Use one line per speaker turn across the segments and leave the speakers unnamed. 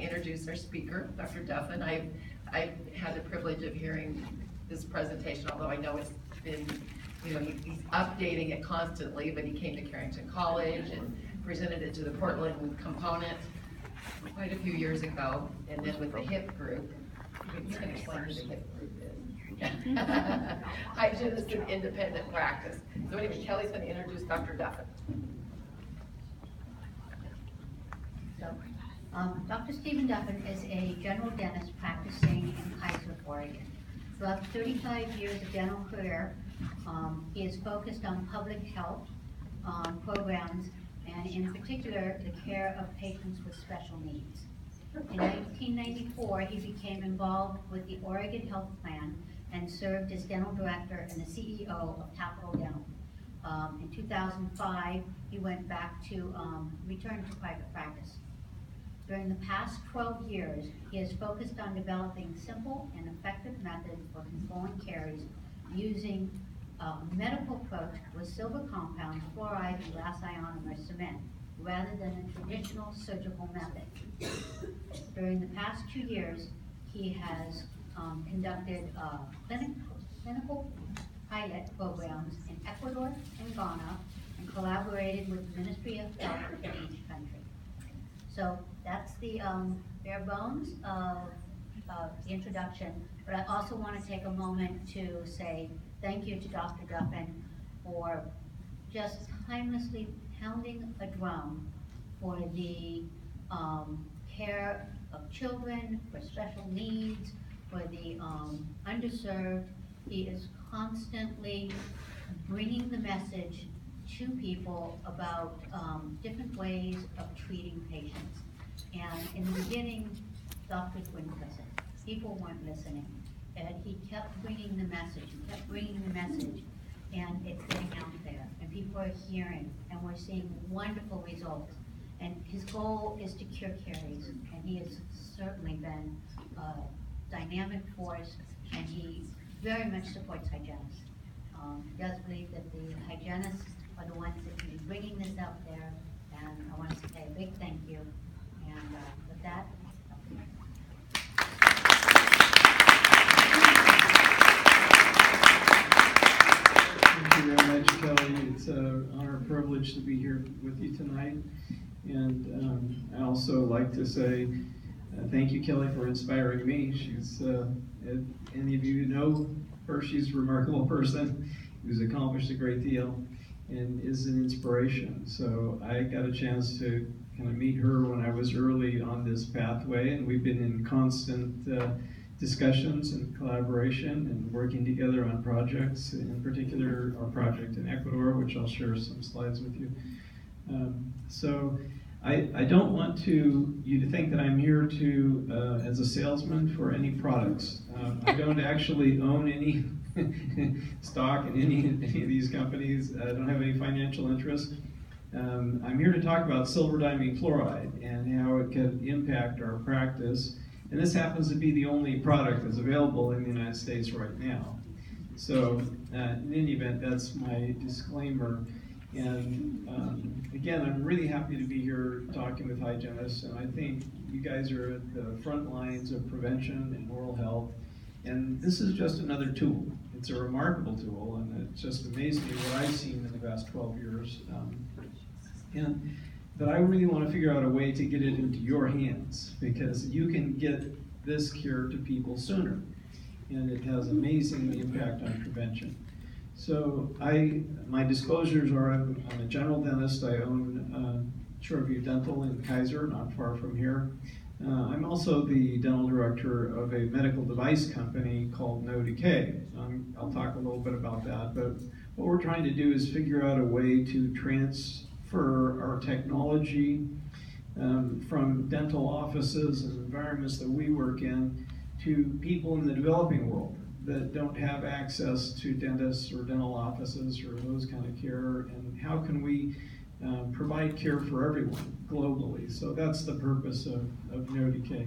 introduce our speaker, Dr. Duffin. I've had the privilege of hearing this presentation, although I know it's been, he's updating it constantly, but he came to Carrington College and presented it to the Portland component quite a few years ago, and then with the HIP group. You can explain who the HIP group is. Hygienist in Independent Practice. So anyway, Kelly's going to introduce Dr. Duffin.
Dr. Stephen Duffin is a general dentist practicing in Kaiser, Oregon. Throughout 35 years of dental career, he is focused on public health programs and in particular the care of patients with special needs. In 1994, he became involved with the Oregon Health Plan and served as dental director and the CEO of Capital Dental. In 2005, he went back to return to private practice. During the past 12 years, he has focused on developing simple and effective methods for controlling caries using a medical approach with silver compounds, fluoride, and glass ionomer cement, rather than a traditional surgical method. During the past 2 years, he has conducted clinical pilot programs in Ecuador and Ghana and collaborated with the Ministry of Health in each country. So that's the bare bones of the introduction, but I also want to take a moment to say thank you to Dr. Duffin for just timelessly pounding a drum for the care of children, for special needs, for the underserved. He is constantly bringing the message to people about different ways of treating patients. And in the beginning, doctors wouldn't listen. People weren't listening. And he kept bringing the message, and it's getting out there. And people are hearing, and we're seeing wonderful results. And his goal is to cure caries, and he has certainly been a dynamic force, and he very much supports hygienists. He does believe that the hygienists are the ones that can be bringing this out there, and I want to say a big thank you. And with that,
thank you very much, Kelly. It's an honor and privilege to be here with you tonight. And I also like to say thank you, Kelly, for inspiring me. She's, any of you know her, she's a remarkable person who's accomplished a great deal and is an inspiration. So I got a chance to kind of meet her when I was early on this pathway, and we've been in constant discussions and collaboration and working together on projects, in particular our project in Ecuador, which I'll share some slides with you. So I don't want you to think that I'm here to as a salesman for any products. I don't actually own any stock in any of these companies. I don't have any financial interest. I'm here to talk about silver-diamine fluoride and how it can impact our practice. And this happens to be the only product that's available in the United States right now. So in any event, that's my disclaimer. And again, I'm really happy to be here talking with hygienists, and I think you guys are at the front lines of prevention and oral health. And this is just another tool. It's a remarkable tool, and it's just amazing what I've seen in the past 12 years. And that I really want to figure out a way to get it into your hands, because you can get this cure to people sooner, and it has amazing impact on prevention. So my disclosures are I'm a general dentist. I own Shoreview Dental in Kaiser, not far from here. I'm also the dental director of a medical device company called No Decay. I'll talk a little bit about that, but what we're trying to do is figure out a way to transfer our technology from dental offices and environments that we work in to people in the developing world that don't have access to dentists or dental offices or those kind of care, and how can we provide care for everyone globally. So that's the purpose of No Decay.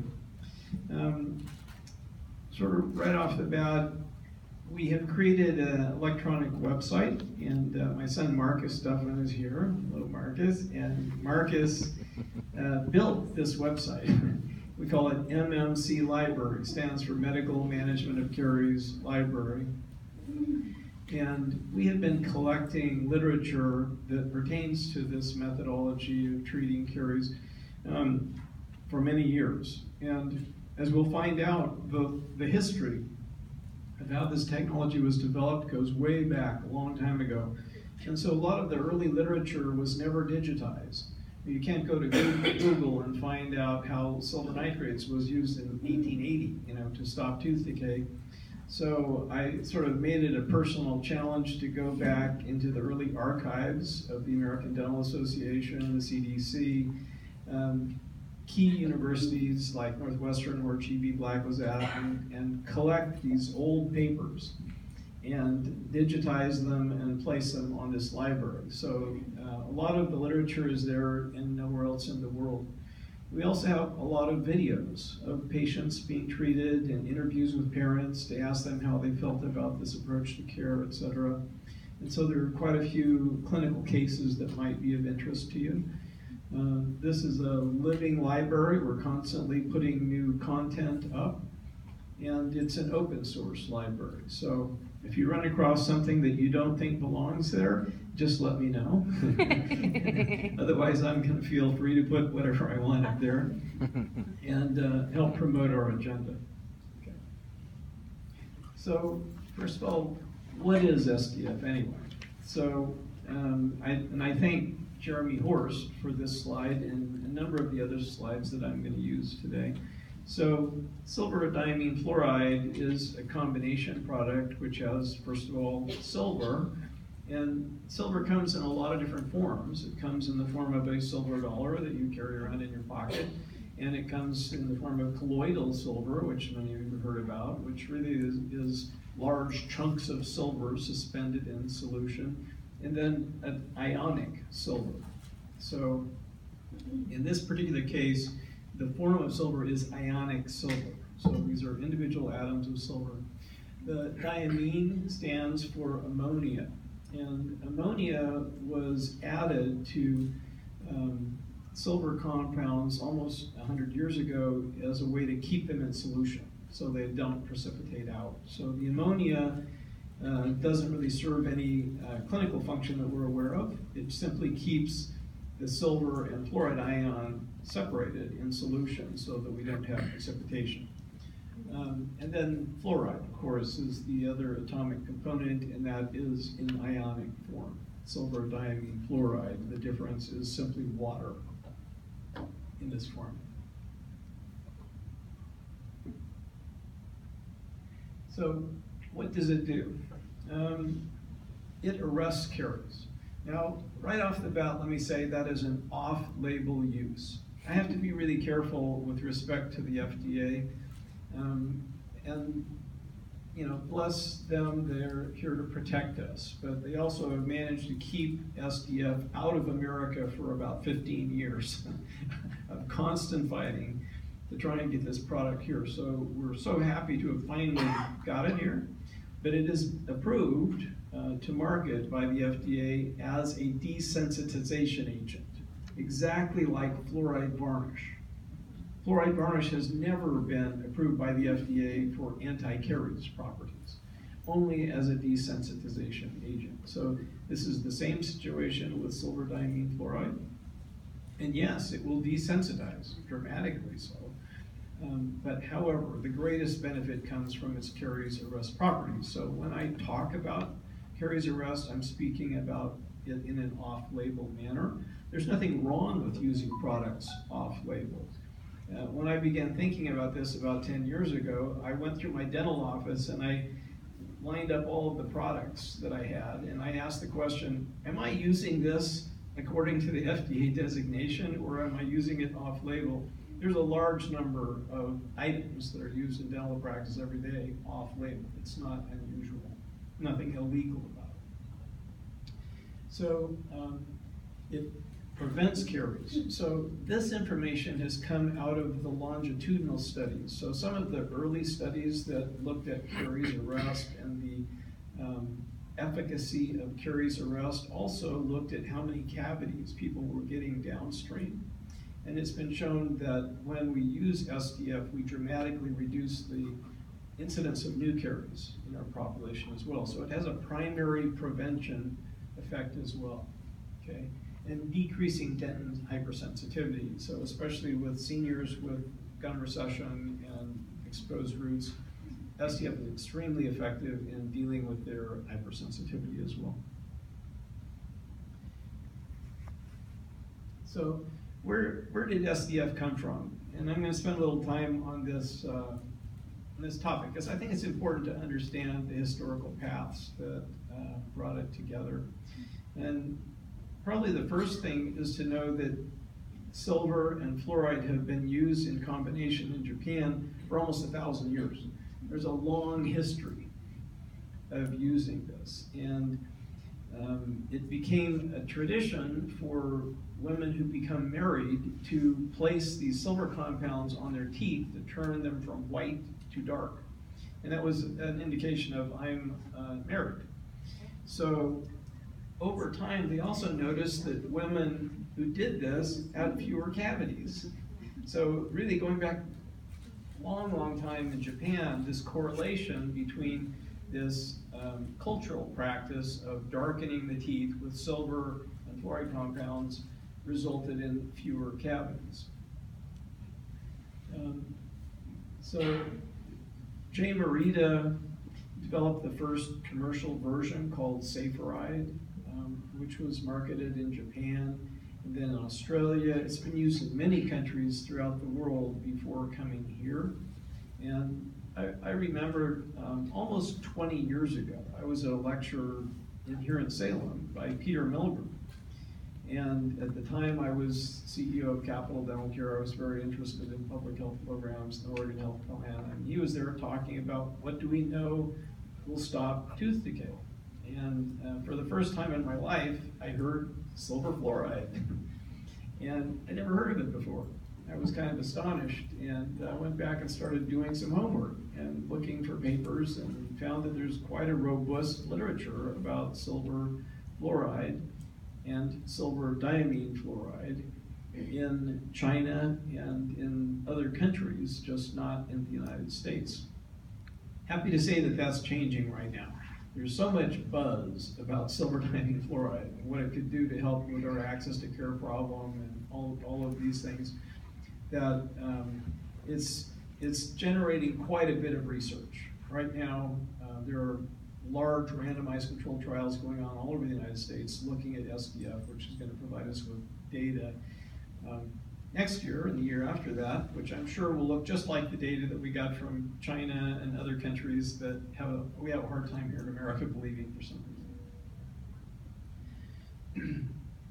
Sort of right off the bat, we have created an electronic website, and my son Marcus Duffin is here. Hello, Marcus. And Marcus built this website. We call it MMC Library. It stands for Medical Management of Caries Library. And we have been collecting literature that pertains to this methodology of treating caries for many years. And as we'll find out, the history of how this technology was developed goes way back, a long time ago. And so a lot of the early literature was never digitized. You can't go to Google and find out how silver nitrates was used in 1880, to stop tooth decay. So I sort of made it a personal challenge to go back into the early archives of the American Dental Association, the CDC, key universities like Northwestern, where G.B. Black was at, and collect these old papers and digitize them and place them on this library. So a lot of the literature is there and nowhere else in the world. We also have a lot of videos of patients being treated and interviews with parents to ask them how they felt about this approach to care, etc. And so there are quite a few clinical cases that might be of interest to you. This is a living library. We're constantly putting new content up, and it's an open source library. So if you run across something that you don't think belongs there, just let me know. Otherwise, I'm going to feel free to put whatever I want up there and help promote our agenda. Okay. So first of all, what is SDF anyway? So I thank Jeremy Horst for this slide and a number of the other slides that I'm going to use today. So silver diamine fluoride is a combination product which has, first of all, silver. And silver comes in a lot of different forms. It comes in the form of a silver dollar that you carry around in your pocket. And it comes in the form of colloidal silver, which many of you have heard about, which really is large chunks of silver suspended in solution. And then an ionic silver. So in this particular case, the form of silver is ionic silver. So these are individual atoms of silver. The diamine stands for ammonia. And ammonia was added to silver compounds almost 100 years ago as a way to keep them in solution so they don't precipitate out. So the ammonia doesn't really serve any clinical function that we're aware of. It simply keeps the silver and fluoride ion separated in solution so that we don't have precipitation. And then fluoride, of course, is the other atomic component, and that is in ionic form. Silver diamine fluoride. The difference is simply water in this form. So what does it do? It arrests caries. Now, right off the bat, let me say that is an off-label use. I have to be really careful with respect to the FDA. And bless them, they're here to protect us. But they also have managed to keep SDF out of America for about 15 years of constant fighting to try and get this product here. So we're so happy to have finally got it here. But it is approved to market by the FDA as a desensitization agent, exactly like fluoride varnish. Fluoride varnish has never been approved by the FDA for anti-caries properties, only as a desensitization agent. So this is the same situation with silver diamine fluoride. And yes, it will desensitize, dramatically so. But however, the greatest benefit comes from its caries arrest properties. So when I talk about caries arrest, I'm speaking about it in an off-label manner. There's nothing wrong with using products off-label. When I began thinking about this about 10 years ago, I went through my dental office and I lined up all of the products that I had, and I asked the question, am I using this according to the FDA designation, or am I using it off-label? There's a large number of items that are used in dental practice every day off-label. It's not unusual, nothing illegal about it. So it prevents caries. So this information has come out of the longitudinal studies. So some of the early studies that looked at caries arrest and the efficacy of caries arrest also looked at how many cavities people were getting downstream. And it's been shown that when we use SDF, we dramatically reduce the incidence of new caries in our population as well. So it has a primary prevention effect as well, okay? And decreasing dentin hypersensitivity. So especially with seniors with gum recession and exposed roots, SDF is extremely effective in dealing with their hypersensitivity as well. So where did SDF come from? And I'm going to spend a little time on this topic, because I think it's important to understand the historical paths that brought it together. And probably the first thing is to know that silver and fluoride have been used in combination in Japan for almost 1,000 years. There's a long history of using this. And it became a tradition for women who become married to place these silver compounds on their teeth to turn them from white to dark. And that was an indication of I'm married. So over time, they also noticed that women who did this had fewer cavities. So really going back a long, long time in Japan, this correlation between this cultural practice of darkening the teeth with silver and fluoride compounds resulted in fewer cavities. So Jay Morita developed the first commercial version called Safaride, which was marketed in Japan and then in Australia. It's been used in many countries throughout the world before coming here. And I remember almost 20 years ago, I was at a lecture here in Salem by Peter Milgram. And at the time I was CEO of Capital Dental Care, I was very interested in public health programs, the Oregon Health Plan, and he was there talking about what do we know will stop tooth decay. And for the first time in my life, I heard silver fluoride. And I never heard of it before. I was kind of astonished, and I went back and started doing some homework and looking for papers, and found that there's quite a robust literature about silver fluoride and silver diamine fluoride in China and in other countries, just not in the United States. Happy to say that that's changing right now. There's so much buzz about silver diamine fluoride and what it could do to help with our access to care problem and all of these things, that it's generating quite a bit of research. Right now, there are large randomized controlled trials going on all over the United States looking at SDF, which is going to provide us with data next year and the year after that, which I'm sure will look just like the data that we got from China and other countries that we have a hard time here in America believing for some reason.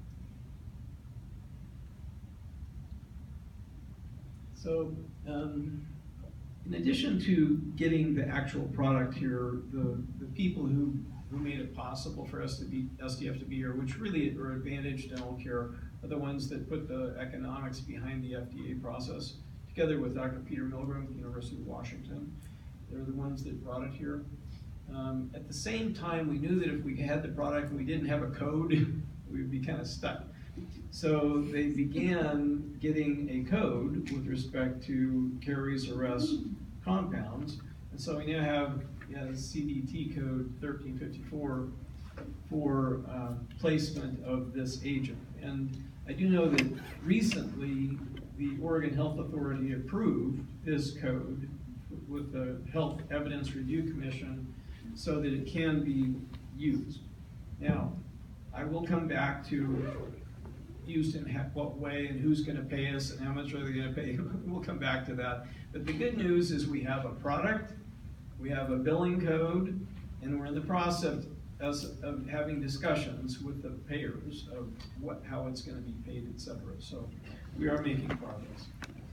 So, in addition to getting the actual product here, the people who made it possible for SDF to be here, which really are Advantage Dental Care, are the ones that put the economics behind the FDA process, together with Dr. Peter Milgram at the University of Washington. They're the ones that brought it here. At the same time, we knew that if we had the product and we didn't have a code, we would be kind of stuck. So they began getting a code with respect to caries arrest compounds. And so we now have CDT code 1354 for placement of this agent. And I do know that recently the Oregon Health Authority approved this code with the Health Evidence Review Commission so that it can be used. Now, I will come back to used in what way and who's going to pay us and how much are they going to pay. We'll come back to that. But the good news is we have a product, we have a billing code, and we're in the process of having discussions with the payers of how it's going to be paid, etc. So we are making progress.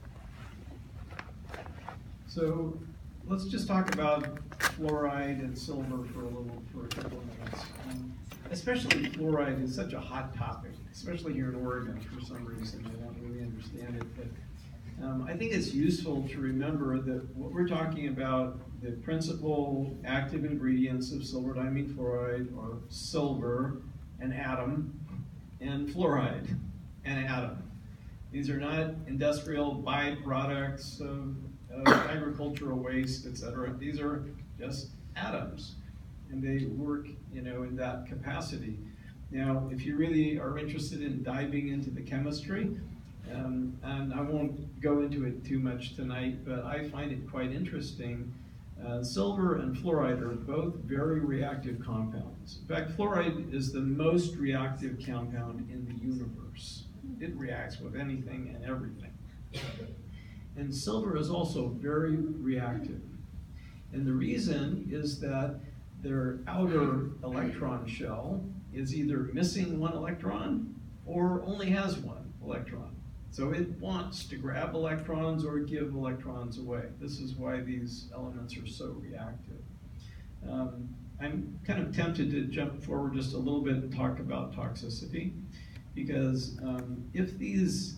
So let's just talk about fluoride and silver for a couple of minutes. Especially fluoride is such a hot topic, especially here in Oregon for some reason. I don't really understand it, but I think it's useful to remember that what we're talking about, the principal active ingredients of silver diamine fluoride are silver, an atom, and fluoride, an atom. These are not industrial byproducts of agricultural waste, etc. These are just atoms, and they work, in that capacity. Now, if you really are interested in diving into the chemistry, and I won't go into it too much tonight, but I find it quite interesting. Silver and fluoride are both very reactive compounds. In fact, fluoride is the most reactive compound in the universe. It reacts with anything and everything. And silver is also very reactive. And the reason is that their outer electron shell is either missing one electron or only has one electron. So it wants to grab electrons or give electrons away. This is why these elements are so reactive. I'm kind of tempted to jump forward just a little bit and talk about toxicity, because if these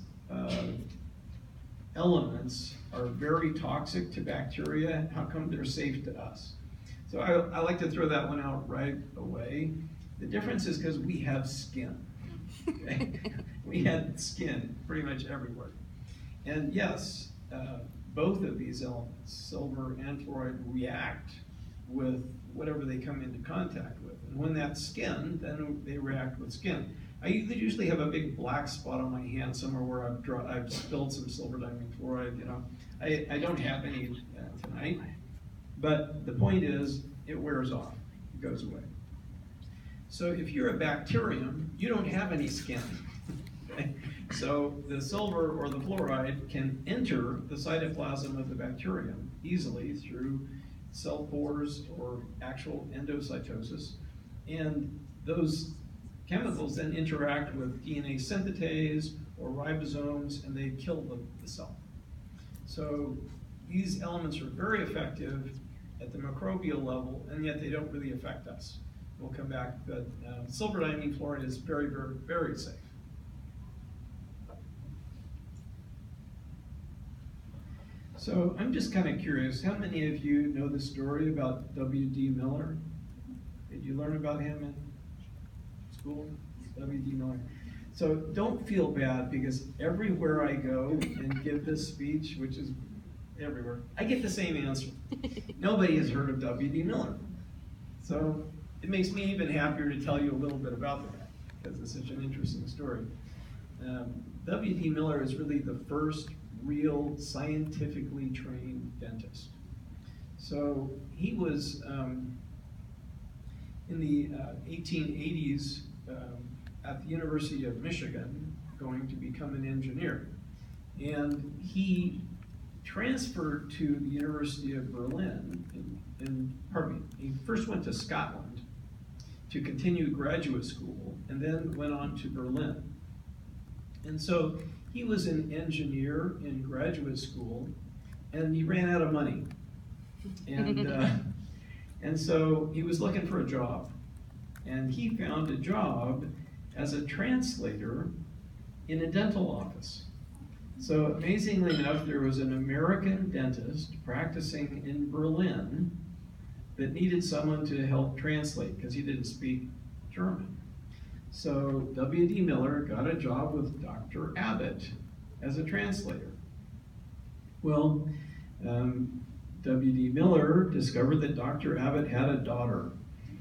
elements are very toxic to bacteria, how come they're safe to us? So I like to throw that one out right away. The difference is because we have skin. Okay? We had skin pretty much everywhere. And yes, both of these elements, silver and fluoride, react with whatever they come into contact with. And when that's skin, then they react with skin. I usually have a big black spot on my hand somewhere where I've spilled some silver diamine fluoride. I don't have any tonight, but the point is it wears off, it goes away. So if you're a bacterium, you don't have any skin. Okay? So the silver or the fluoride can enter the cytoplasm of the bacterium easily through cell pores or actual endocytosis, and those chemicals then interact with DNA synthetase or ribosomes, and they kill the cell. So these elements are very effective at the microbial level, and yet they don't really affect us. We'll come back, but silver diamine fluoride is very, very, very safe. So I'm just kind of curious, how many of you know the story about W.D. Miller? Did you learn about him in school? W.D. Miller. So don't feel bad, because everywhere I go and give this speech, which is everywhere, I get the same answer. Nobody has heard of W.D. Miller. So it makes me even happier to tell you a little bit about that, because it's such an interesting story. W.D. Miller is really the first real scientifically trained dentist. So he was in the 1880s at the University of Michigan, going to become an engineer. And he transferred to the University of Berlin, he first went to Scotland to continue graduate school, and then went on to Berlin. And so he was an engineer in graduate school, and he ran out of money. And so he was looking for a job. And he found a job as a translator in a dental office. So amazingly enough, there was an American dentist practicing in Berlin that needed someone to help translate, because he didn't speak German. So W.D. Miller got a job with Dr. Abbott as a translator. Well, W.D. Miller discovered that Dr. Abbott had a daughter.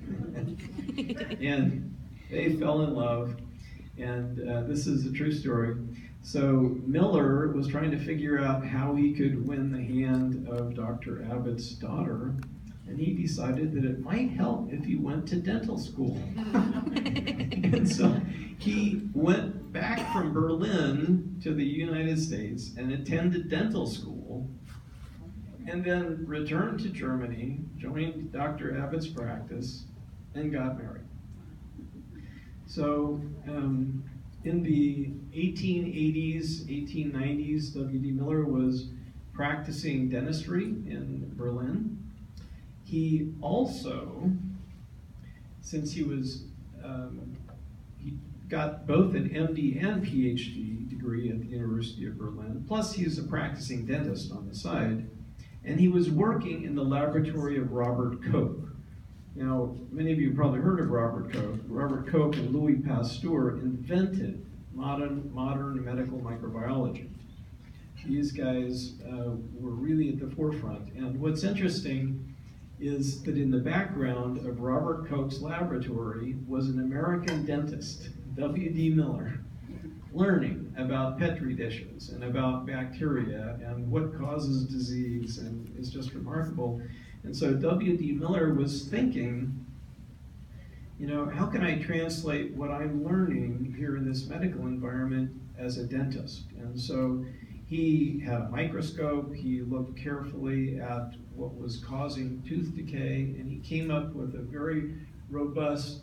And they fell in love, and this is a true story. So Miller was trying to figure out how he could win the hand of Dr. Abbott's daughter, and he decided that it might help if he went to dental school. And so he went back from Berlin to the United States and attended dental school, and then returned to Germany, joined Dr. Abbott's practice, and got married. So in the 1880s, 1890s, W.D. Miller was practicing dentistry in Berlin. He also, since he was, he got both an MD and PhD degree at the University of Berlin, plus he was a practicing dentist on the side, and he was working in the laboratory of Robert Koch. Now, many of you have probably heard of Robert Koch. Robert Koch and Louis Pasteur invented modern medical microbiology. These guys were really at the forefront. And what's interesting is that in the background of Robert Koch's laboratory was an American dentist, W.D. Miller, learning about Petri dishes and about bacteria and what causes disease, and it's just remarkable. And so W.D. Miller was thinking, you know, how can I translate what I'm learning here in this medical environment as a dentist? And so he had a microscope, he looked carefully at what was causing tooth decay, and he came up with a very robust,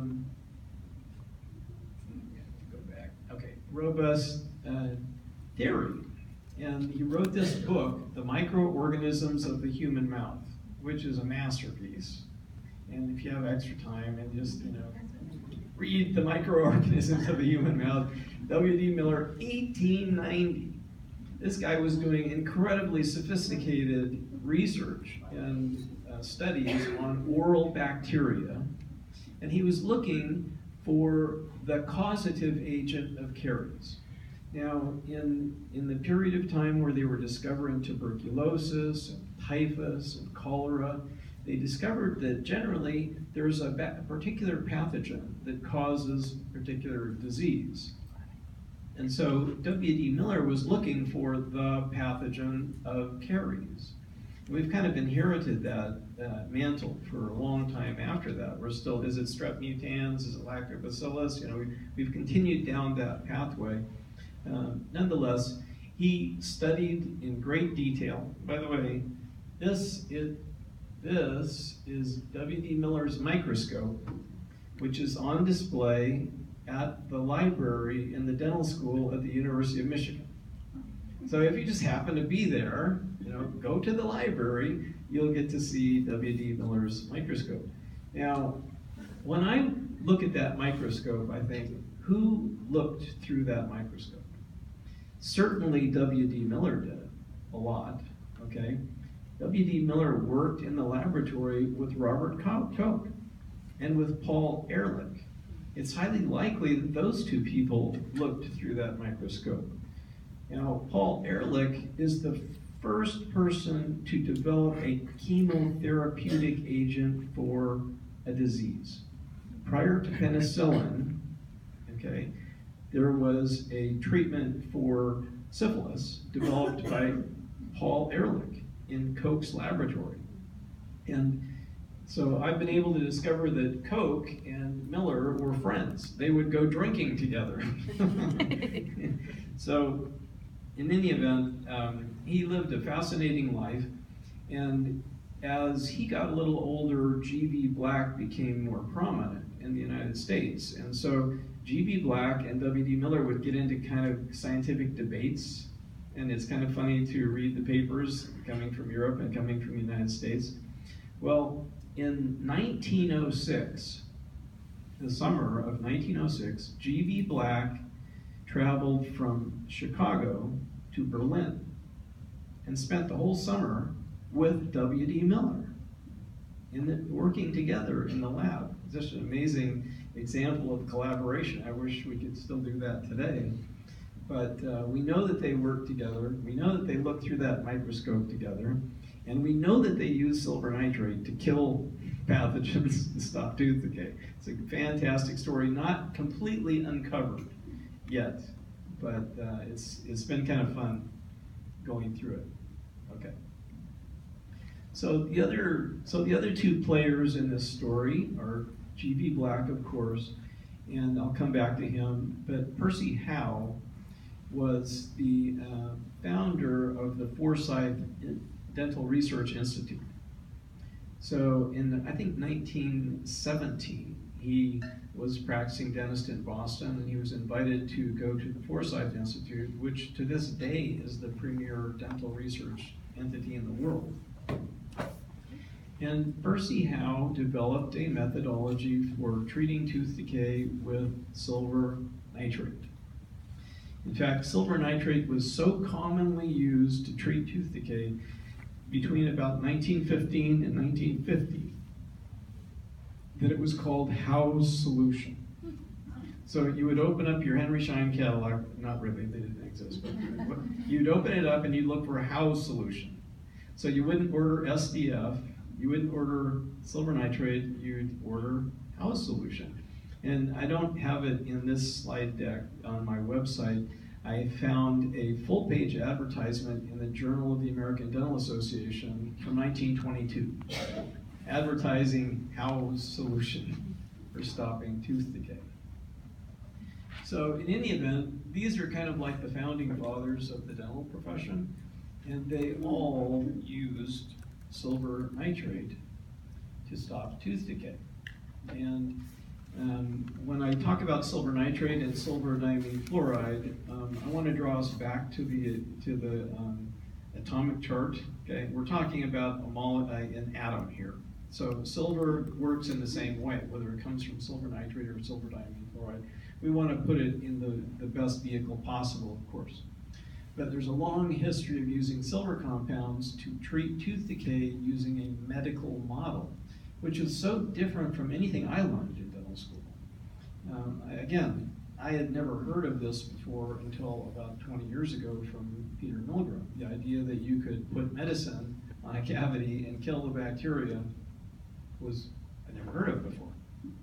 theory. And he wrote this book, The Microorganisms of the Human Mouth, which is a masterpiece. And if you have extra time and just, you know, read The Microorganisms of the Human Mouth, W.D. Miller, 1890. This guy was doing incredibly sophisticated research and studies on oral bacteria, and he was looking for the causative agent of caries. Now, in the period of time where they were discovering tuberculosis, and typhus, and cholera, they discovered that generally there's a particular pathogen that causes particular disease. And so W.D. Miller was looking for the pathogen of caries. We've kind of inherited that mantle for a long time after that. We're still, is it strep mutans, is it lactobacillus? You know, we've continued down that pathway. Nonetheless, he studied in great detail. By the way, this is W.D. Miller's microscope, which is on display at the library in the dental school at the University of Michigan. So if you just happen to be there, you know, go to the library, you'll get to see W.D. Miller's microscope. Now, when I look at that microscope, I think, who looked through that microscope? Certainly W.D. Miller did a lot, okay? W.D. Miller worked in the laboratory with Robert Koch and with Paul Ehrlich. It's highly likely that those two people looked through that microscope. Now, Paul Ehrlich is the first person to develop a chemotherapeutic agent for a disease. Prior to penicillin, okay, there was a treatment for syphilis developed by Paul Ehrlich in Koch's laboratory. And so I've been able to discover that Koch and Miller were friends. They would go drinking together. So in any event, he lived a fascinating life. And as he got a little older, G.B. Black became more prominent in the United States. And so G.B. Black and W.D. Miller would get into kind of scientific debates. And it's kind of funny to read the papers coming from Europe and coming from the United States. Well, in 1906, the summer of 1906, G.B. Black traveled from Chicago to Berlin and spent the whole summer with W.D. Miller, working together in the lab. It's just an amazing example of collaboration. I wish we could still do that today. But we know that they worked together. We know that they looked through that microscope together. And we know that they use silver nitrate to kill pathogens and stop tooth decay. It's a fantastic story, not completely uncovered yet, but it's been kind of fun going through it. Okay. So the other two players in this story are G.B. Black, of course, and I'll come back to him, but Percy Howe was the founder of the Forsyth Dental Research Institute. So in, I think, 1917, he was practicing dentist in Boston, and he was invited to go to the Forsyth Institute, which to this day is the premier dental research entity in the world. And Percy Howe developed a methodology for treating tooth decay with silver nitrate. In fact, silver nitrate was so commonly used to treat tooth decay between about 1915 and 1950 that it was called Howe's solution. So you would open up your Henry Schein catalog, not really, they didn't exist, but you'd open it up and you'd look for a Howe's solution. So you wouldn't order SDF, you wouldn't order silver nitrate, you'd order Howe's solution. And I don't have it in this slide deck on my website. I found a full-page advertisement in the Journal of the American Dental Association from 1922, advertising Howe's solution for stopping tooth decay. So in any event, these are kind of like the founding fathers of the dental profession, and they all used silver nitrate to stop tooth decay. And when I talk about silver nitrate and silver diamine fluoride, I want to draw us back to the atomic chart. Okay, we're talking about an atom here. So silver works in the same way, whether it comes from silver nitrate or silver diamine fluoride. We want to put it in the best vehicle possible, of course. But there's a long history of using silver compounds to treat tooth decay using a medical model, which is so different from anything I learned in dental school. Again, I had never heard of this before until about 20 years ago from Peter Milgram. The idea that you could put medicine on a cavity and kill the bacteria was, I never heard of before.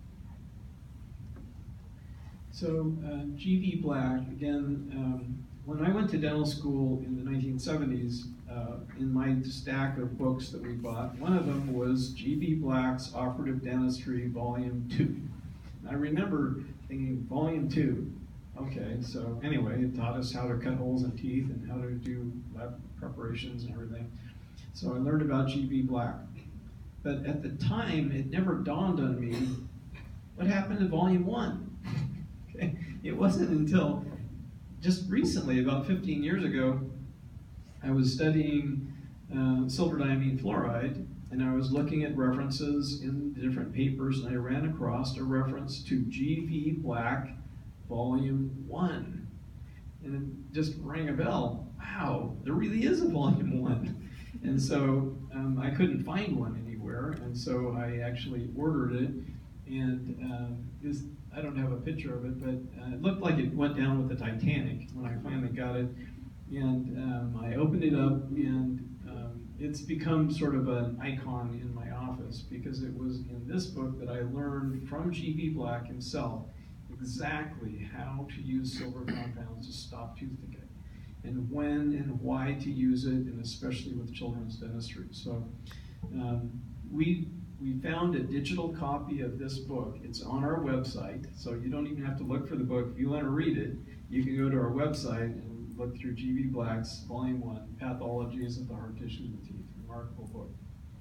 So G.V. Black, again, when I went to dental school in the 1970s, in my stack of books that we bought, one of them was G.V. Black's Operative Dentistry, Volume 2. And I remember thinking, Volume 2, okay, so anyway, it taught us how to cut holes in teeth and how to do lab preparations and everything. So I learned about G.V. Black. But at the time, it never dawned on me what happened to Volume 1. Okay? It wasn't until just recently, about 15 years ago, I was studying silver diamine fluoride, and I was looking at references in the different papers, and I ran across a reference to G.V. Black, Volume 1. And it just rang a bell. Wow, there really is a Volume 1. And so I couldn't find one anywhere, and so I actually ordered it, and I don't have a picture of it, but it looked like it went down with the Titanic when I finally got it. And I opened it up, and it's become sort of an icon in my office because it was in this book that I learned from G.V. Black himself exactly how to use silver compounds to stop tooth decay, and when and why to use it, and especially with children's dentistry. So we found a digital copy of this book. It's on our website, so you don't even have to look for the book. If you want to read it, you can go to our website and look through G.V. Black's Volume 1, Pathologies of the Hard Tissue of the Teeth. Remarkable book.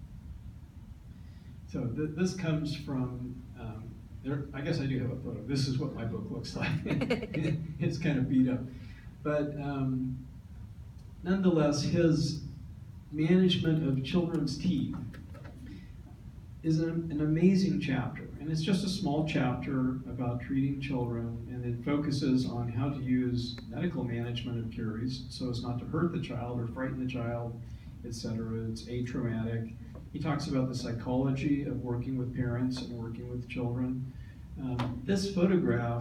So this comes from, I guess I do have a photo. This is what my book looks like. It's kind of beat up. But nonetheless, his management of children's teeth is an amazing chapter. And it's just a small chapter about treating children, and it focuses on how to use medical management of caries so as not to hurt the child or frighten the child, etc. It's atraumatic. He talks about the psychology of working with parents and working with children. This photograph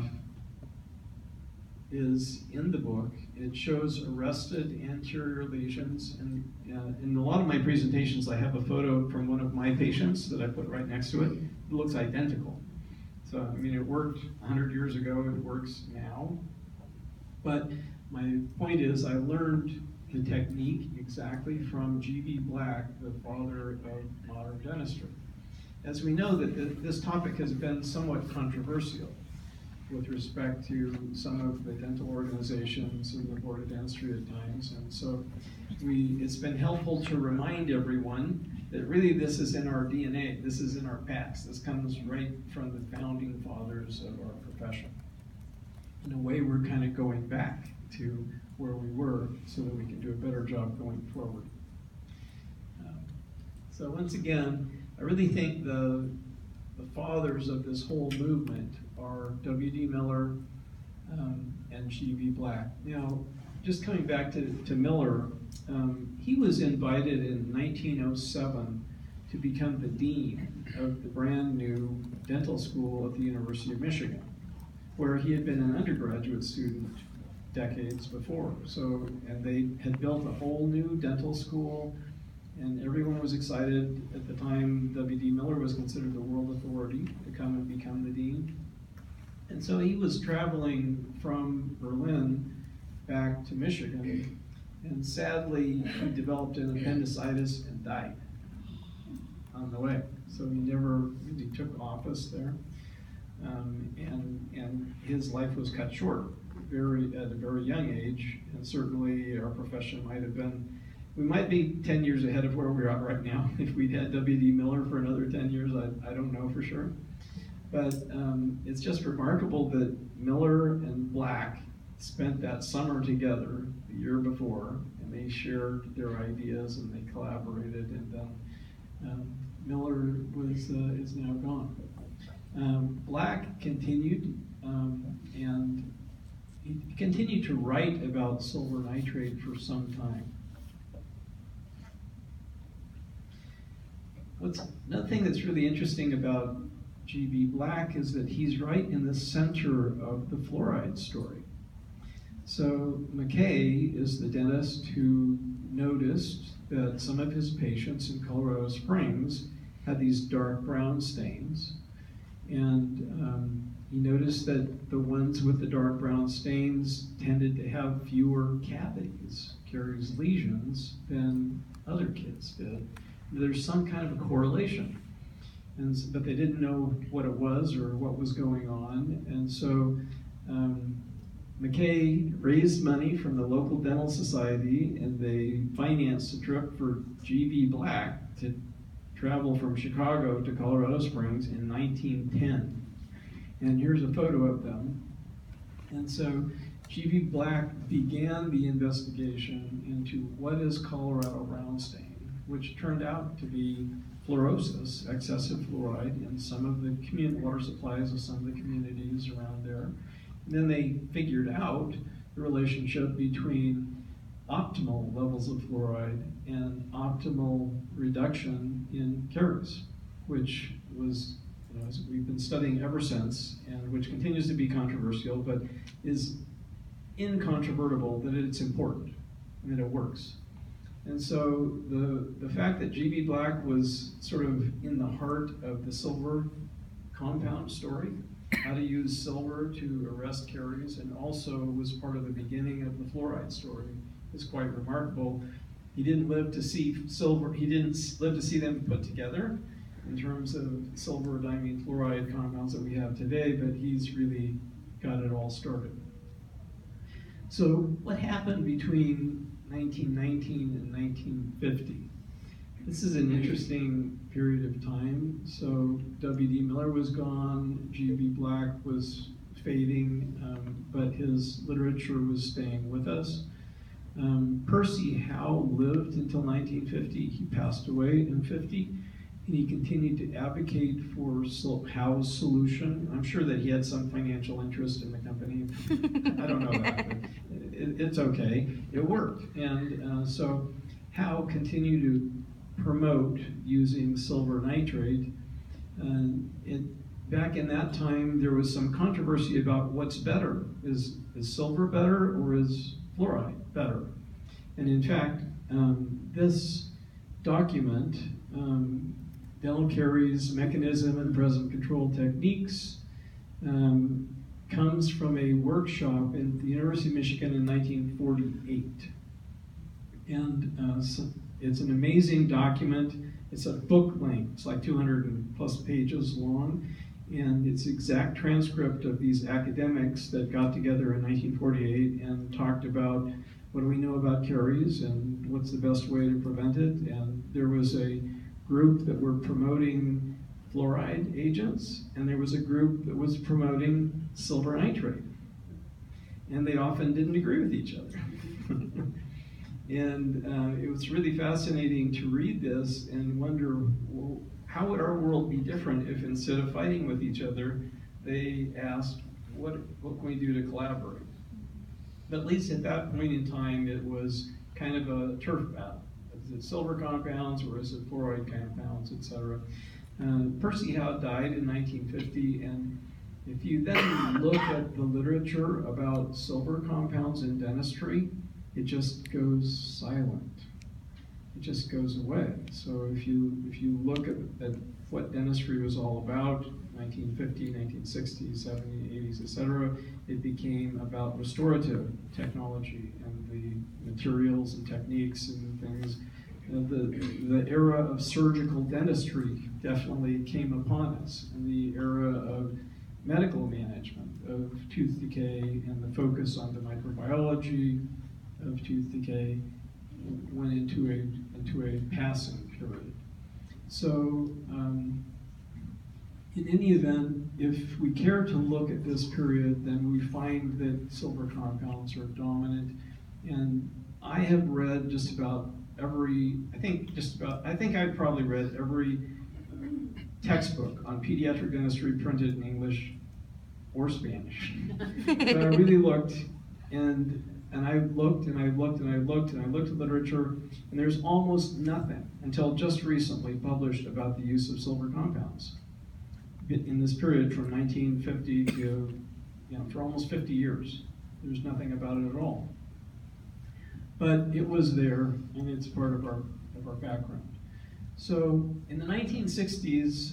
is in the book. It shows arrested anterior lesions, and in a lot of my presentations I have a photo from one of my patients that I put right next to it. It looks identical. So, I mean, it worked 100 years ago, it works now. But my point is, I learned the technique exactly from G.V. Black, the father of modern dentistry. As we know, that this topic has been somewhat controversial with respect to some of the dental organizations and the Board of Dentistry at times. And so it's been helpful to remind everyone that really this is in our DNA, this is in our past, this comes right from the founding fathers of our profession. In a way, we're kind of going back to where we were so that we can do a better job going forward. So once again, I really think the fathers of this whole movement are W.D. Miller and G.V. Black. Now, just coming back to Miller, he was invited in 1907 to become the dean of the brand new dental school at the University of Michigan. where he had been an undergraduate student decades before. So, and they had built a whole new dental school, and everyone was excited. At the time, W.D. Miller was considered the world authority to come and become the dean. And so he was traveling from Berlin back to Michigan, and sadly, he developed an appendicitis and died on the way. So he never really took office there. And his life was cut short at a very young age, and certainly our profession might have been, we might be 10 years ahead of where we're at right now. If we'd had W.D. Miller for another 10 years, I don't know for sure. But it's just remarkable that Miller and Black spent that summer together the year before, and they shared their ideas and they collaborated, and then Miller is now gone. Black continued, and he continued to write about silver nitrate for some time. Another thing that's really interesting about G.B. Black is that he's right in the center of the fluoride story. So McKay is the dentist who noticed that some of his patients in Colorado Springs had these dark brown stains, and he noticed that the ones with the dark brown stains tended to have fewer cavities, caries lesions, than other kids did. There's some kind of a correlation, but they didn't know what it was or what was going on, and so McKay raised money from the local dental society, and they financed a trip for G.B. Black to travel from Chicago to Colorado Springs in 1910. And here's a photo of them. And so G.B. Black began the investigation into what is Colorado brown stain, which turned out to be fluorosis, excessive fluoride, in some of the water supplies of some of the communities around there. And then they figured out the relationship between optimal levels of fluoride and optimal reduction in caries, which was, as we've been studying ever since, and which continues to be controversial, but is incontrovertible that it's important and that it works. And so the fact that G.B. Black was sort of in the heart of the silver compound story, how to use silver to arrest caries, and also was part of the beginning of the fluoride story, is quite remarkable. He didn't live to see silver, he didn't live to see them put together in terms of silver diamine fluoride compounds that we have today, but he's really got it all started. So what happened between 1919 and 1950? This is an interesting period of time. So W.D. Miller was gone, G.B. Black was fading, but his literature was staying with us. Percy Howe lived until 1950. He passed away in 50, and he continued to advocate for Howe's solution. I'm sure that he had some financial interest in the company. I don't know that, but it's okay. It worked. And so Howe continued to promote using silver nitrate. Back in that time, there was some controversy about what's better. Is silver better or is fluoride better? And in fact, this document, Dental Caries Mechanism and Present Control Techniques, comes from a workshop in the University of Michigan in 1948. And so it's an amazing document. It's a book length. It's like 200+ pages long. And it's exact transcript of these academics that got together in 1948 and talked about what do we know about caries and what's the best way to prevent it. And there was a group that were promoting fluoride agents, and there was a group that was promoting silver nitrate. And they often didn't agree with each other. And it was really fascinating to read this and wonder, well, how would our world be different if instead of fighting with each other, they asked, what can we do to collaborate? But at least at that point in time, it was kind of a turf battle. Is it silver compounds or is it fluoride compounds, etc.? Percy Howe died in 1950, and If you then look at the literature about silver compounds in dentistry, it just goes silent. It just goes away. So if you look at what dentistry was all about, 1950, 1960s, 70s, 80s, etc., it became about restorative technology and the materials and techniques and things. The era of surgical dentistry definitely came upon us, and the era of medical management of tooth decay and the focus on the microbiology of tooth decay went into a passing period. So in any event, if we care to look at this period, then we find that silver compounds are dominant. And I have read just about every, I think I've probably read every textbook on pediatric dentistry printed in English or Spanish. So I really looked, and I looked and I looked and I looked and I looked at literature, and there's almost nothing until just recently published about the use of silver compounds in this period from 1950 to, for almost 50 years. There's nothing about it at all. But it was there, and it's part of our background. So in the 1960s,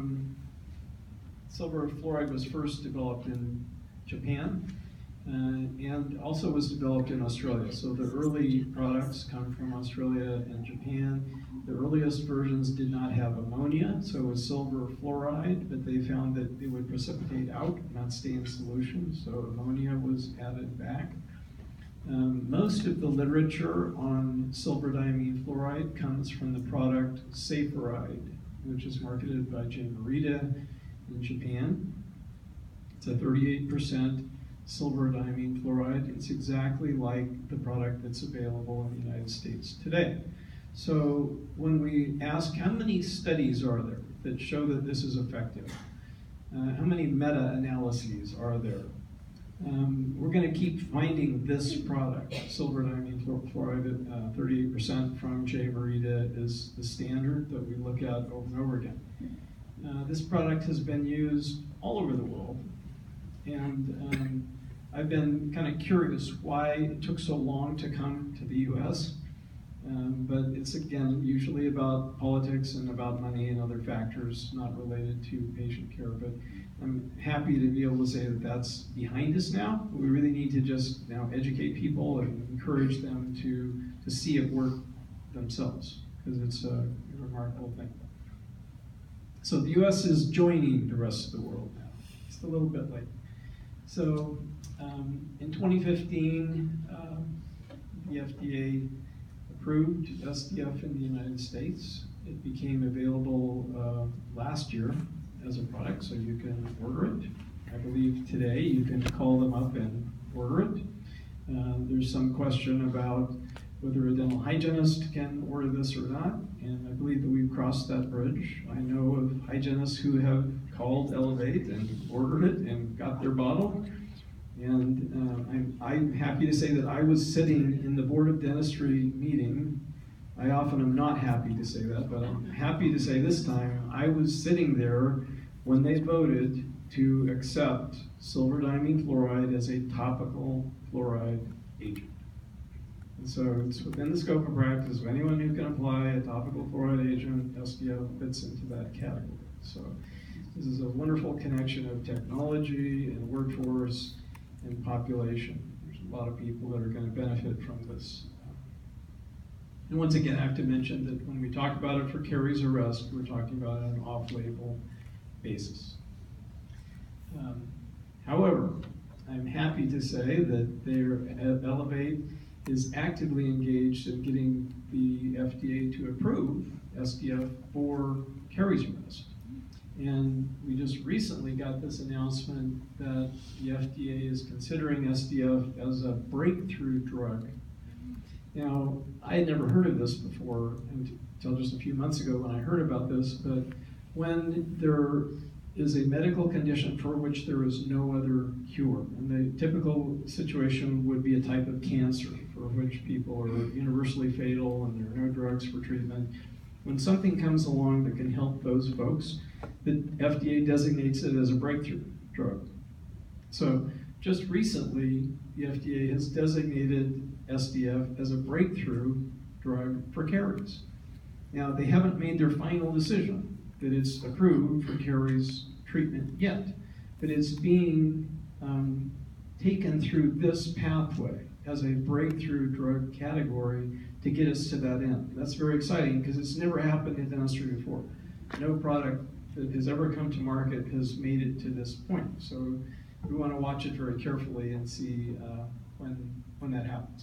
silver fluoride was first developed in Japan, and also was developed in Australia. So the early products come from Australia and Japan. The earliest versions did not have ammonia, so it was silver fluoride, but they found that it would precipitate out, not stay in solution, so ammonia was added back. Most of the literature on silver diamine fluoride comes from the product Safaride, which is marketed by J. Morita in Japan. It's a 38% silver diamine fluoride. It's exactly like the product that's available in the United States today. So when we ask how many studies are there that show that this is effective, how many meta-analyses are there, we're going to keep finding this product, silver diamine fluoride at 38% from J. Morita is the standard that we look at over and over again. This product has been used all over the world, and I've been kind of curious why it took so long to come to the US, but it's again usually about politics and about money and other factors not related to patient care. But I'm happy to be able to say that that's behind us now. We really need to just now educate people and encourage them to see it work themselves, because it's a remarkable thing. So the US is joining the rest of the world now. Just a little bit late. So in 2015, the FDA approved SDF in the United States. It became available last year as a product, so you can order it. I believe today you can call them up and order it. There's some question about whether a dental hygienist can order this or not, and I believe that we've crossed that bridge. I know of hygienists who have called Elevate and ordered it and got their bottle. And I'm happy to say that I was sitting in the Board of Dentistry meeting. I often am not happy to say that, but I'm happy to say this time I was sitting there when they voted to accept silver diamine fluoride as a topical fluoride agent. And so it's within the scope of practice of anyone who can apply a topical fluoride agent. SDF fits into that category. So this is a wonderful connection of technology and workforce and population. There's a lot of people that are going to benefit from this. And once again, I have to mention that when we talk about it for caries arrest, we're talking about it on an off-label basis. However, I'm happy to say that their Elevate is actively engaged in getting the FDA to approve SDF for caries arrest. And we just recently got this announcement that the FDA is considering SDF as a breakthrough drug. Now, I had never heard of this before until just a few months ago when I heard about this, but when there is a medical condition for which there is no other cure, and the typical situation would be a type of cancer for which people are universally fatal and there are no drugs for treatment. When something comes along that can help those folks, the FDA designates it as a breakthrough drug. So just recently, the FDA has designated SDF as a breakthrough drug for caries. Now, they haven't made their final decision that it's approved for caries treatment yet, but it's being taken through this pathway as a breakthrough drug category to get us to that end. That's very exciting because it's never happened in dentistry before. No product that has ever come to market has made it to this point. So we want to watch it very carefully and see when that happens.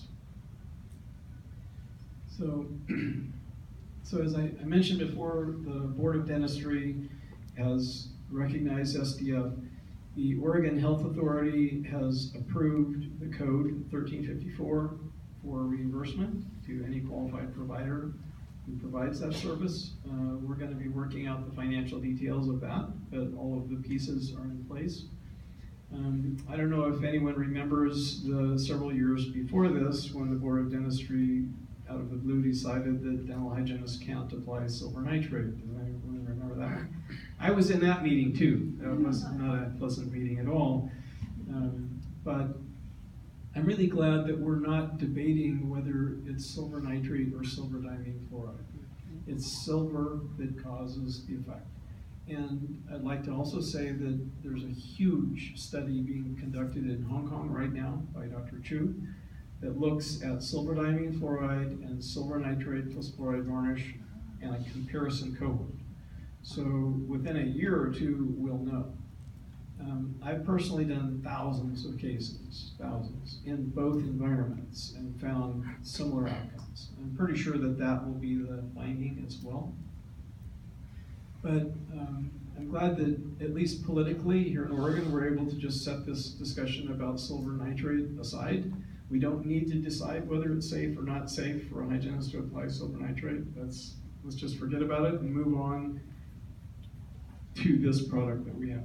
So, so as I mentioned before, the Board of Dentistry has recognized SDF. The Oregon Health Authority has approved the code 1354 for reimbursement to any qualified provider who provides that service. We're going to be working out the financial details of that, but all of the pieces are in place. I don't know if anyone remembers the several years before this when the Board of Dentistry out of the blue decided that dental hygienists can't apply silver nitrate. Does anyone remember that? I was in that meeting too. That was not a pleasant meeting at all. But I'm really glad that we're not debating whether it's silver nitrate or silver diamine fluoride. It's silver that causes the effect. And I'd like to also say that there's a huge study being conducted in Hong Kong right now by Dr. Chu that looks at silver diamine fluoride and silver nitrate plus fluoride varnish and a comparison cohort. So within a year or two, we'll know. I've personally done thousands of cases, thousands, in both environments and found similar outcomes. I'm pretty sure that that will be the finding as well. But I'm glad that at least politically here in Oregon, we're able to just set this discussion about silver nitrate aside. We don't need to decide whether it's safe or not safe for a hygienist to apply silver nitrate. Let's just forget about it and move on to this product that we have.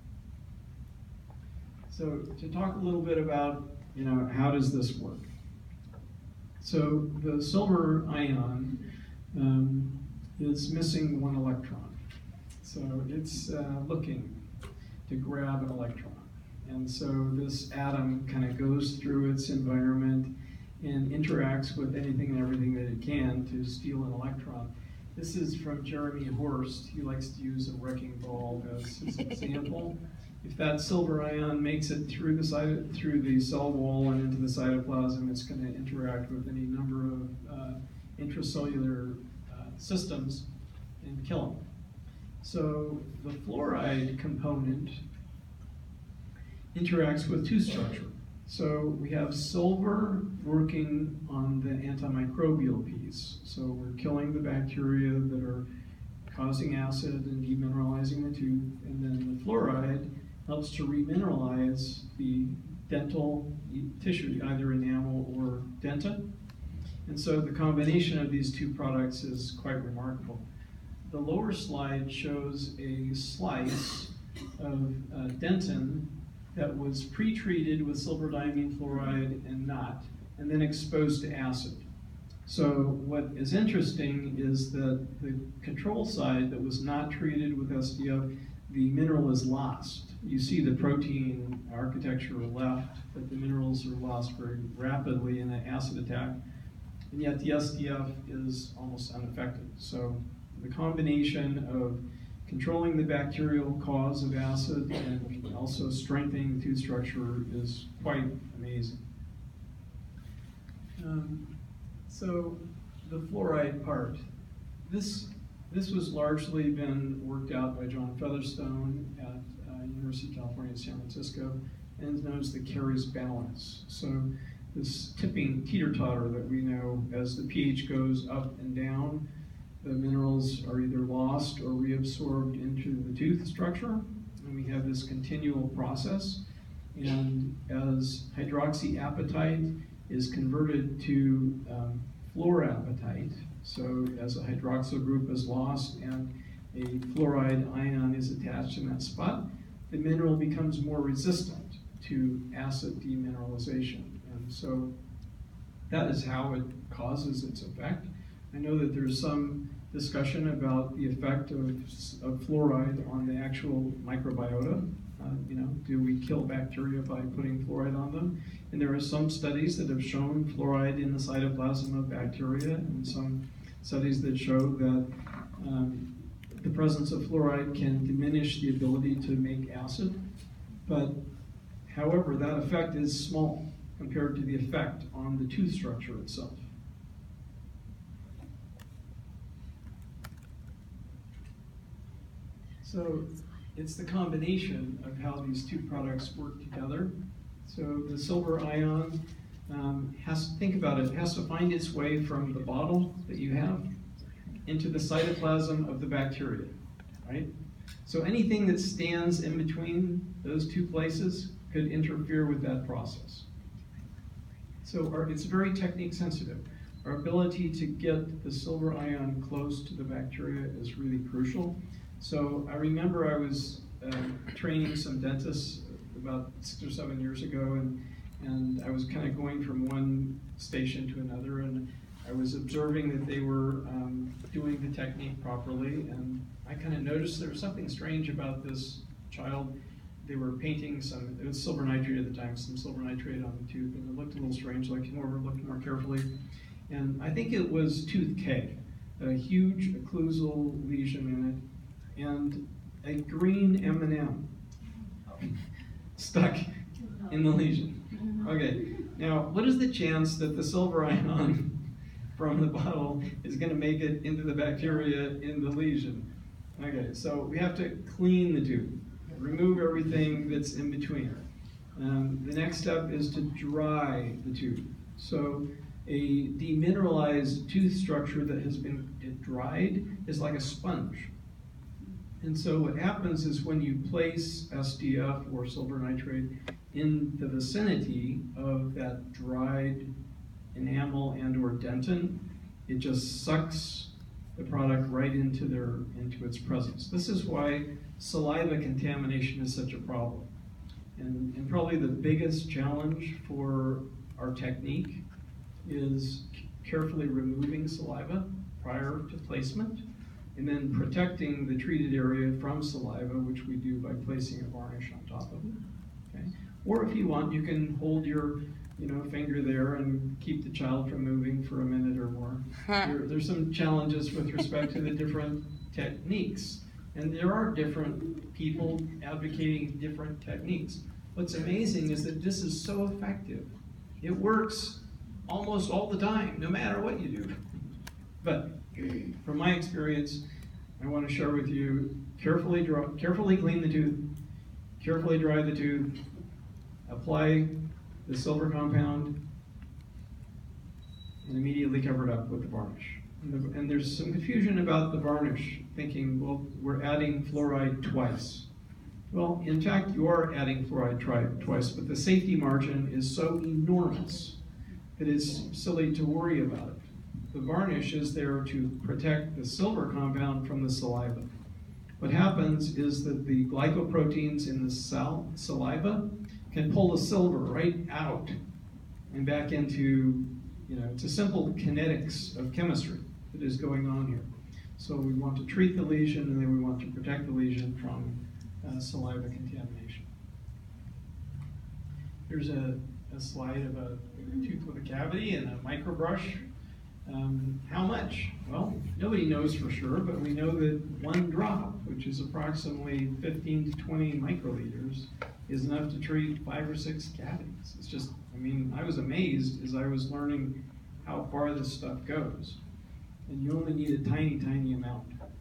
So to talk a little bit about, how does this work? So the silver ion is missing one electron. So it's looking to grab an electron. And so this atom kind of goes through its environment and interacts with anything and everything that it can to steal an electron. This is from Jeremy Horst. He likes to use a wrecking ball as his example. If that silver ion makes it through the cell wall and into the cytoplasm, it's going to interact with any number of intracellular systems and kill them. So the fluoride component interacts with tooth structure. So we have silver working on the antimicrobial piece. So we're killing the bacteria that are causing acid and demineralizing the tooth, and then the fluoride helps to remineralize the dental tissue, either enamel or dentin. And so the combination of these two products is quite remarkable. The lower slide shows a slice of dentin that was pre-treated with silver diamine fluoride and not, and then exposed to acid. So what is interesting is that the control side that was not treated with SDF, the mineral is lost. You see the protein architecture left, but the minerals are lost very rapidly in an acid attack, and yet the SDF is almost unaffected. So the combination of controlling the bacterial cause of acid and also strengthening the tooth structure is quite amazing. So the fluoride part. This was largely been worked out by John Featherstone at University of California, San Francisco, and is known as the caries balance. So this tipping teeter-totter that we know as the pH goes up and down, the minerals are either lost or reabsorbed into the tooth structure, and we have this continual process. And as hydroxyapatite is converted to fluorapatite, so as a hydroxyl group is lost and a fluoride ion is attached in that spot, the mineral becomes more resistant to acid demineralization. And so that is how it causes its effect. I know that there's some discussion about the effect of fluoride on the actual microbiota Do we kill bacteria by putting fluoride on them? And there are some studies that have shown fluoride in the cytoplasm of bacteria, and some studies that show that the presence of fluoride can diminish the ability to make acid. But however, that effect is small compared to the effect on the tooth structure itself. So it's the combination of how these two products work together. So the silver ion has to think about it. It has to find its way from the bottle that you have into the cytoplasm of the bacteria, right? So anything that stands in between those two places could interfere with that process. So it's very technique sensitive. Our ability to get the silver ion close to the bacteria is really crucial. So I remember I was training some dentists about 6 or 7 years ago, and I was kind of going from one station to another, and I was observing that they were doing the technique properly, and I kind of noticed there was something strange about this child. They were painting it was silver nitrate at the time, some silver nitrate on the tooth, and it looked a little strange, so I came over, looked more carefully, and I think it was tooth K, a huge occlusal lesion in it, and a green M&M stuck in the lesion. Okay, now what is the chance that the silver ion from the bottle is going to make it into the bacteria in the lesion? Okay, so we have to clean the tooth, remove everything that's in between. The next step is to dry the tooth. So a demineralized tooth structure that has been dried is like a sponge. And so what happens is when you place SDF or silver nitrate in the vicinity of that dried enamel and or dentin, it just sucks the product right into its presence. This is why saliva contamination is such a problem. And probably the biggest challenge for our technique is carefully removing saliva prior to placement, and then protecting the treated area from saliva, which we do by placing a varnish on top of it. Okay? Or if you want, you can hold your finger there and keep the child from moving for a minute or more. There's some challenges with respect to the different techniques. And there are different people advocating different techniques. What's amazing is that this is so effective. It works almost all the time, no matter what you do. But from my experience, I want to share with you, carefully clean the tooth, carefully dry the tooth, apply the silver compound, and immediately cover it up with the varnish. And there's some confusion about the varnish, thinking, well, we're adding fluoride twice. Well, in fact, you are adding fluoride twice, but the safety margin is so enormous that it's silly to worry about it. The varnish is there to protect the silver compound from the saliva. What happens is that the glycoproteins in the saliva can pull the silver right out and back into, it's a simple kinetics of chemistry that is going on here. So we want to treat the lesion, and then we want to protect the lesion from saliva contamination. Here's a slide of a tooth with a cavity and a microbrush. How much? Well, nobody knows for sure, but we know that one drop, which is approximately 15 to 20 microliters, is enough to treat 5 or 6 cavities. It's just, I was amazed as I was learning how far this stuff goes. And you only need a tiny, tiny amount.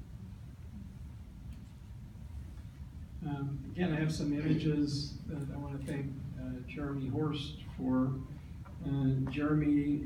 Again, I have some images that I want to thank Jeremy Horst for. Jeremy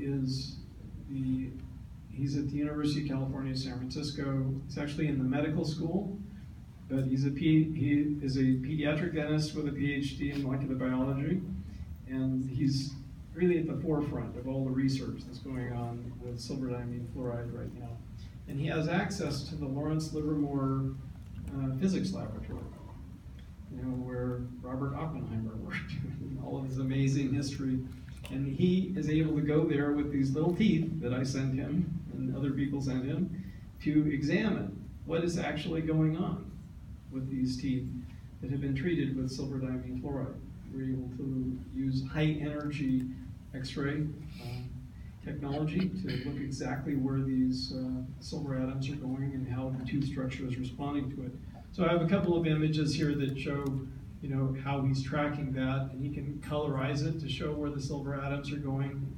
he's at the University of California, San Francisco. He's actually in the medical school, but he is a pediatric dentist with a PhD in molecular biology, and he's really at the forefront of all the research that's going on with silver diamine fluoride right now. And he has access to the Lawrence Livermore Physics Laboratory, where Robert Oppenheimer worked, all of his amazing history. And he is able to go there with these little teeth that I sent him and other people sent him to examine what is actually going on with these teeth that have been treated with silver diamine fluoride. We're able to use high energy X-ray technology to look exactly where these silver atoms are going and how the tooth structure is responding to it. So I have a couple of images here that show, how he's tracking that, and he can colorize it to show where the silver atoms are going.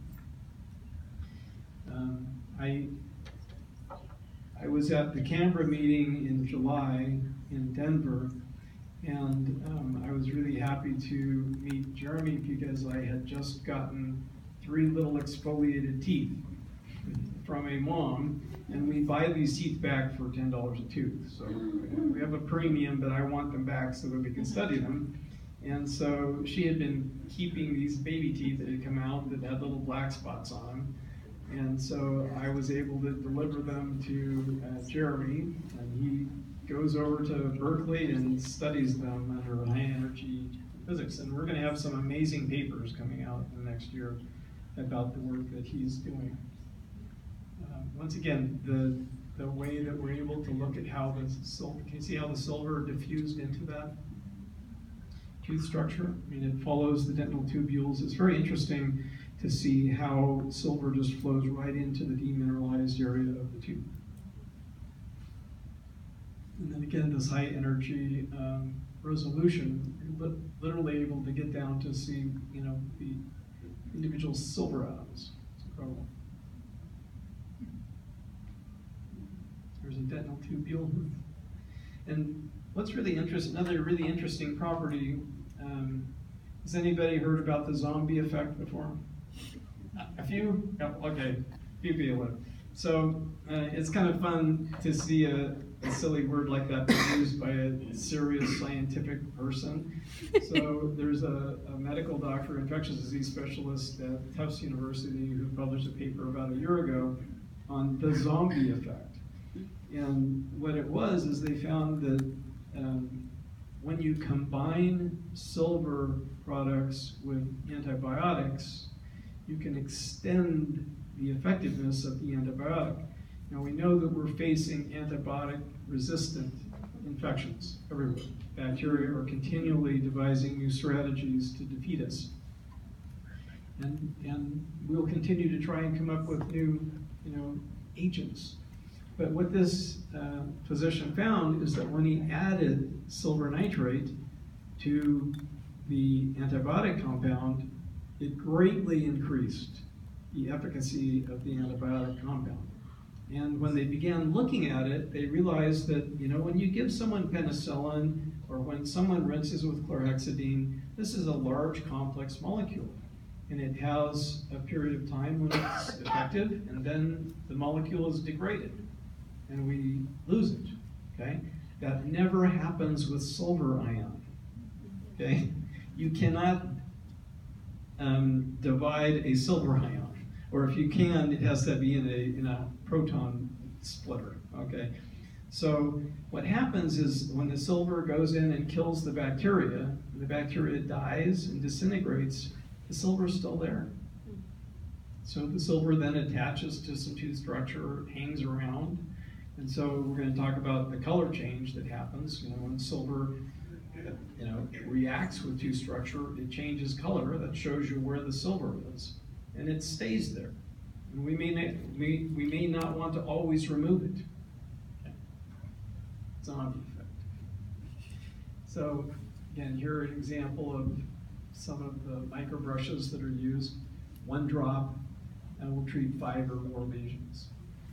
I was at the Canberra meeting in July in Denver, and I was really happy to meet Jeremy because I had just gotten 3 little exfoliated teeth from a mom, and we buy these teeth back for $10 a tooth. So we have a premium, but I want them back so that we can study them. And so she had been keeping these baby teeth that had come out that had little black spots on them. And so I was able to deliver them to Jeremy, and he goes over to Berkeley and studies them under high energy physics. And we're going to have some amazing papers coming out in the next year about the work that he's doing. Once again, the way that we're able to look at how the silver, can you see how the silver diffused into that tooth structure? I mean, it follows the dental tubules. It's very interesting to see how silver just flows right into the demineralized area of the tooth. And then again, this high energy resolution, you're literally able to get down to see, the individual silver atoms. It's incredible. There's a dental tubule. And what's really interesting, another really interesting property, has anybody heard about the zombie effect before? A few? Oh, okay, few people have. So it's kind of fun to see a silly word like that used by a serious scientific person. So there's a medical doctor, infectious disease specialist at Tufts University who published a paper about a year ago on the zombie effect. And what it was is they found that when you combine silver products with antibiotics, you can extend the effectiveness of the antibiotic. Now we know that we're facing antibiotic-resistant infections everywhere. Bacteria are continually devising new strategies to defeat us. And we'll continue to try and come up with new, agents. But what this physician found is that when he added silver nitrate to the antibiotic compound, it greatly increased the efficacy of the antibiotic compound. And when they began looking at it, they realized that, when you give someone penicillin or when someone rinses with chlorhexidine, this is a large complex molecule. And it has a period of time when it's effective, and then the molecule is degraded, and we lose it, okay? That never happens with silver ion, okay? You cannot divide a silver ion, or if you can, it has to be in a proton splitter, okay? So what happens is when the silver goes in and kills the bacteria dies and disintegrates, the silver is still there. So the silver then attaches to some tooth structure, hangs around, and so we're going to talk about the color change that happens. When silver reacts with tooth structure, it changes color. That shows you where the silver is, and it stays there. And we may not want to always remove it. Okay. Zombie effect. So again, here an example of some of the micro brushes that are used. 1 drop, and will treat 5 or more lesions.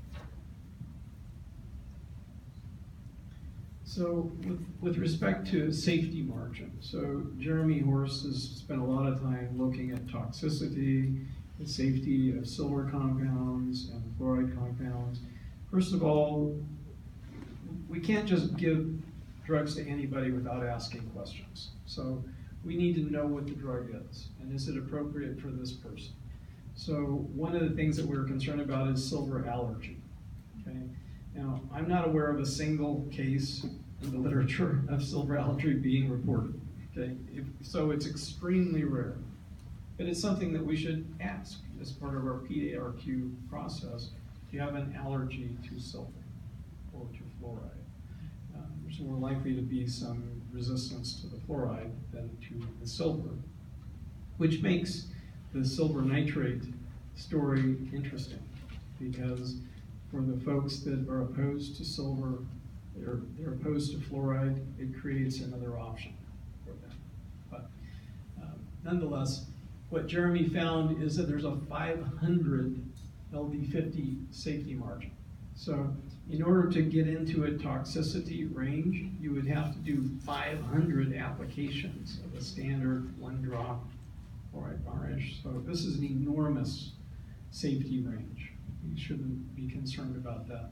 So with respect to safety margin, so Jeremy Horst has spent a lot of time looking at toxicity, the safety of silver compounds and fluoride compounds. First of all, we can't just give drugs to anybody without asking questions. So we need to know what the drug is, and is it appropriate for this person? So one of the things that we're concerned about is silver allergy, okay? Now, I'm not aware of a single case in the literature of silver allergy being reported, okay? So it's extremely rare. But it's something that we should ask as part of our PARQ process. Do you have an allergy to silver or to fluoride? There's there's more likely to be some resistance to the fluoride than to the silver, which makes the silver nitrate story interesting, because for the folks that are opposed to silver, they're opposed to fluoride, it creates another option for them. But nonetheless, what Jeremy found is that there's a 500 LD50 safety margin. So in order to get into a toxicity range, you would have to do 500 applications of a standard 1-drop fluoride varnish. So this is an enormous safety range. You shouldn't be concerned about that.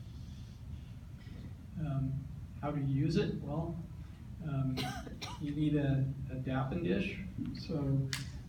How to use it? Well, you need a DAPN dish. So,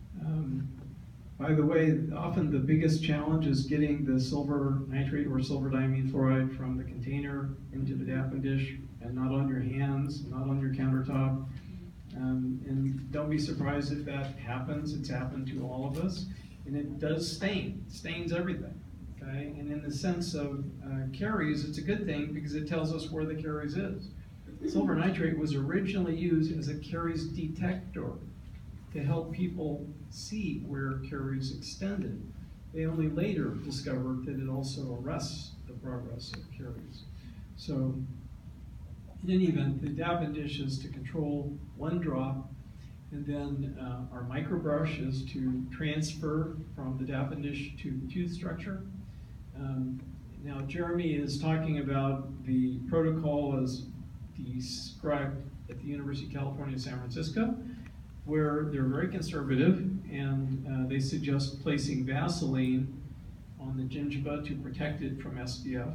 by the way, often the biggest challenge is getting the silver nitrate or silver diamine fluoride from the container into the DAPN dish, and not on your hands, not on your countertop. And don't be surprised if that happens. It's happened to all of us. And it does stain. It stains everything. Okay? And in the sense of caries, it's a good thing because it tells us where the caries is. Silver nitrate was originally used as a caries detector to help people see where caries extended. They only later discovered that it also arrests the progress of caries. So, in any event, the DAPN dish is to control 1 drop, and then our microbrush is to transfer from the DAPN dish to the tooth structure. Now, Jeremy is talking about the protocol as described at the University of California, San Francisco, where they're very conservative, and they suggest placing Vaseline on the gingiva to protect it from SDF.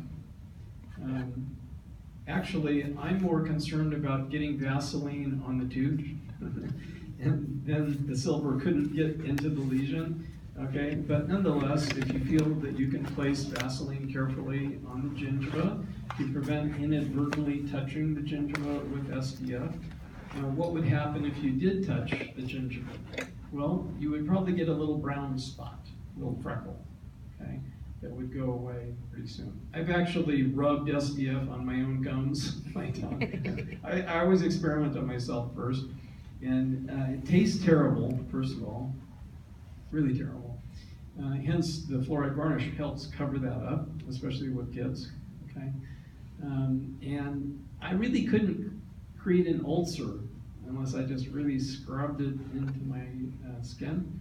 Actually, I'm more concerned about getting Vaseline on the tooth, and then the silver couldn't get into the lesion. Okay, but nonetheless, if you feel that you can place Vaseline carefully on the gingiva to prevent inadvertently touching the gingiva with SDF, what would happen if you did touch the gingiva? Well, you would probably get a little brown spot, a little freckle, okay, that would go away pretty soon. I've actually rubbed SDF on my own gums, my tongue. I always experiment on myself first, and it tastes terrible, first of all, really terrible. Hence, the fluoride varnish helps cover that up, especially with kids, okay? And I really couldn't create an ulcer unless I just really scrubbed it into my skin.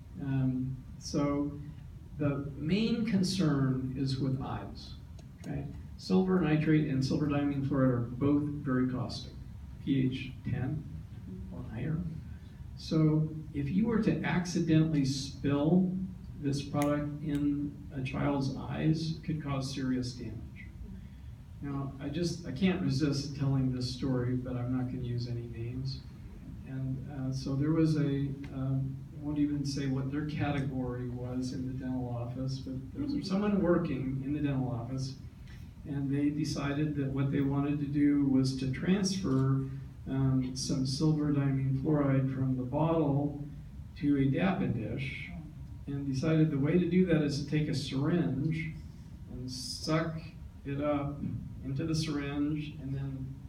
So the main concern is with eyes, okay? Silver nitrate and silver diamine fluoride are both very caustic, pH 10 or higher. So if you were to accidentally spill this product in a child's eyes, it could cause serious damage. Now, I can't resist telling this story, but I'm not going to use any names. And so there was I won't even say what their category was in the dental office, but there was someone working in the dental office, and they decided that what they wanted to do was to transfer some silver diamine fluoride from the bottle to a DAPN dish, and decided the way to do that is to take a syringe and suck it up into the syringe and then